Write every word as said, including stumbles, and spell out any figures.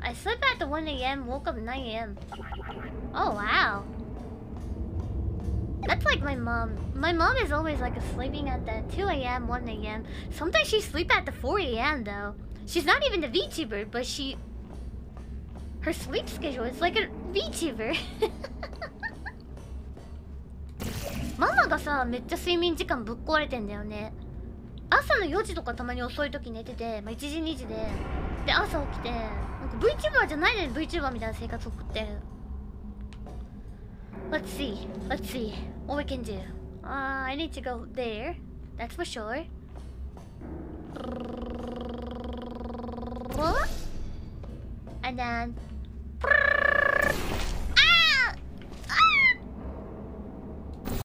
I slept at the one A M, woke up nine A M Oh wow. That's like my mom. My mom is always like sleeping at the two A M, one A M Sometimes she sleep at the four A M though. She's not even a Vtuber, but she... Her sleep schedule is like a Vtuber. ママがさ、めっちゃ睡眠時間ぶっ壊れてんだよね。朝のよじとかたまに遅い時寝てて、まあ、いちじにじで、で朝起きて、なんか VTuber じゃないのに VTuber みたいな生活を送ってる。Let's see, let's see what we can do. Uh, I need to go there. That's for sure. And then